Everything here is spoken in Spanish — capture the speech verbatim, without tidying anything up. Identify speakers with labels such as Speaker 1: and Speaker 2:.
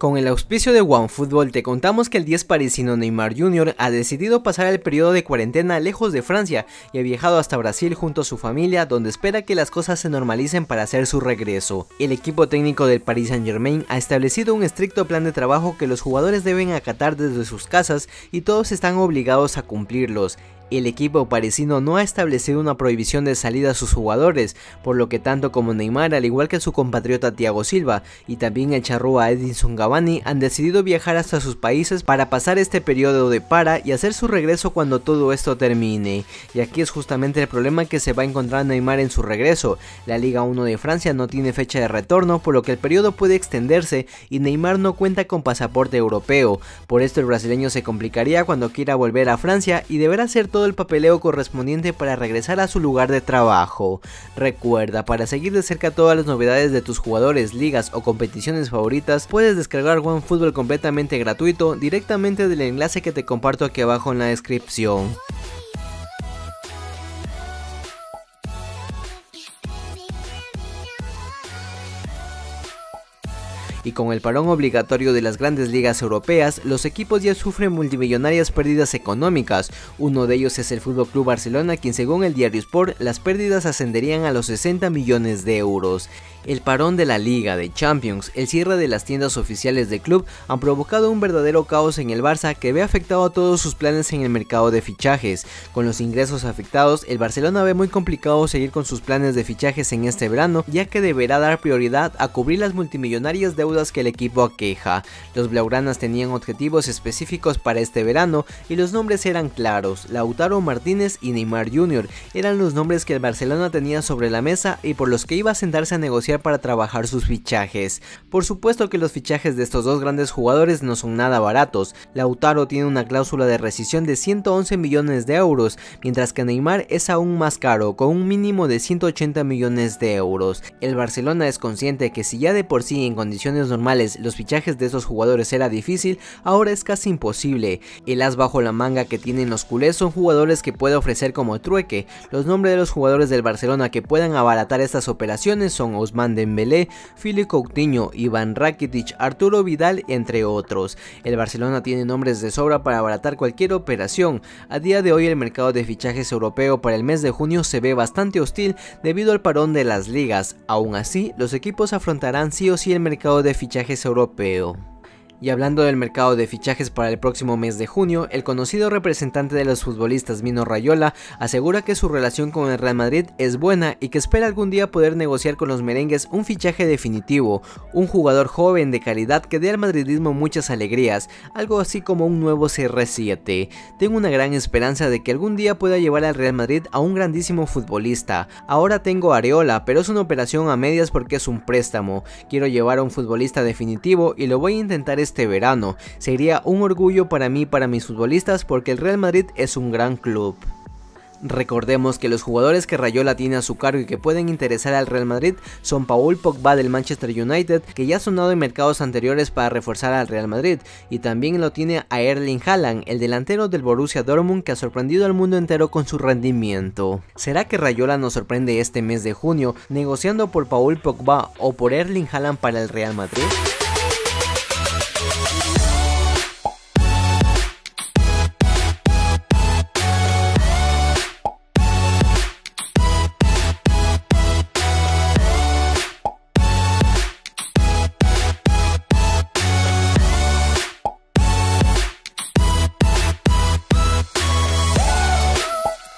Speaker 1: Con el auspicio de OneFootball te contamos que el diez parisino Neymar junior ha decidido pasar el periodo de cuarentena lejos de Francia y ha viajado hasta Brasil junto a su familia, donde espera que las cosas se normalicen para hacer su regreso. El equipo técnico del Paris Saint-Germain ha establecido un estricto plan de trabajo que los jugadores deben acatar desde sus casas y todos están obligados a cumplirlos. El equipo parisino no ha establecido una prohibición de salida a sus jugadores, por lo que tanto como Neymar, al igual que su compatriota Thiago Silva y también el charrúa Edinson Cavani, han decidido viajar hasta sus países para pasar este periodo de para y hacer su regreso cuando todo esto termine. Y aquí es justamente el problema que se va a encontrar Neymar en su regreso. La Liga uno de Francia no tiene fecha de retorno, por lo que el periodo puede extenderse y Neymar no cuenta con pasaporte europeo. Por esto el brasileño se complicaría cuando quiera volver a Francia y deberá hacer todo el papeleo correspondiente para regresar a su lugar de trabajo. Recuerda, para seguir de cerca todas las novedades de tus jugadores, ligas o competiciones favoritas, puedes descargar OneFootball completamente gratuito directamente del enlace que te comparto aquí abajo en la descripción. Y con el parón obligatorio de las grandes ligas europeas, los equipos ya sufren multimillonarias pérdidas económicas. Uno de ellos es el F C Barcelona, quien según el diario Sport, las pérdidas ascenderían a los sesenta millones de euros. El parón de la Liga, de Champions, el cierre de las tiendas oficiales del club han provocado un verdadero caos en el Barça que ve afectado a todos sus planes en el mercado de fichajes. Con los ingresos afectados, el Barcelona ve muy complicado seguir con sus planes de fichajes en este verano, ya que deberá dar prioridad a cubrir las multimillonarias deudas que el equipo aqueja. Los blaugranas tenían objetivos específicos para este verano y los nombres eran claros. Lautaro Martínez y Neymar junior eran los nombres que el Barcelona tenía sobre la mesa y por los que iba a sentarse a negociar para trabajar sus fichajes. Por supuesto que los fichajes de estos dos grandes jugadores no son nada baratos. Lautaro tiene una cláusula de rescisión de ciento once millones de euros, mientras que Neymar es aún más caro, con un mínimo de ciento ochenta millones de euros. El Barcelona es consciente que si ya de por sí en condiciones normales los fichajes de esos jugadores era difícil, ahora es casi imposible. El as bajo la manga que tienen los culés son jugadores que puede ofrecer como trueque. Los nombres de los jugadores del Barcelona que puedan abaratar estas operaciones son Ousmane Dembélé, Philippe Coutinho, Iván Rakitic, Arturo Vidal, entre otros. El Barcelona tiene nombres de sobra para abaratar cualquier operación. A día de hoy el mercado de fichajes europeo para el mes de junio se ve bastante hostil debido al parón de las ligas. Aún así, los equipos afrontarán sí o sí el mercado de fichajes europeo. Y hablando del mercado de fichajes para el próximo mes de junio, el conocido representante de los futbolistas Mino Raiola asegura que su relación con el Real Madrid es buena y que espera algún día poder negociar con los merengues un fichaje definitivo, un jugador joven de calidad que dé al madridismo muchas alegrías, algo así como un nuevo C R siete. Tengo una gran esperanza de que algún día pueda llevar al Real Madrid a un grandísimo futbolista. Ahora tengo a Areola, pero es una operación a medias porque es un préstamo. Quiero llevar a un futbolista definitivo y lo voy a intentar este este verano. Sería un orgullo para mí y para mis futbolistas porque el Real Madrid es un gran club. Recordemos que los jugadores que Raiola tiene a su cargo y que pueden interesar al Real Madrid son Paul Pogba del Manchester United, que ya ha sonado en mercados anteriores para reforzar al Real Madrid, y también lo tiene a Erling Haaland, el delantero del Borussia Dortmund, que ha sorprendido al mundo entero con su rendimiento. ¿Será que Raiola nos sorprende este mes de junio negociando por Paul Pogba o por Erling Haaland para el Real Madrid?